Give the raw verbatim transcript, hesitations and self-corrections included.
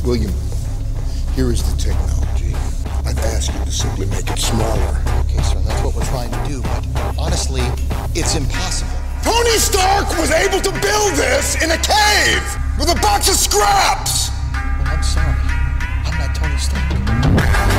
William, here is the technology. I've asked you to simply make it smaller. Okay, sir, that's what we're trying to do, but honestly, it's impossible. Tony Stark was able to build this in a cave with a box of scraps! Well, I'm sorry. I'm not Tony Stark.